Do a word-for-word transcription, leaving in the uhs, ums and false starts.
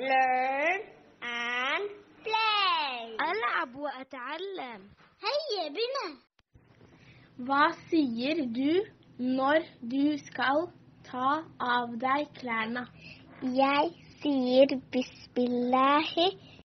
learn and play. ألعب وأتعلم. هيا بنا. Hva sier du når du skal ta av deg klærne? Jeg sier bismillah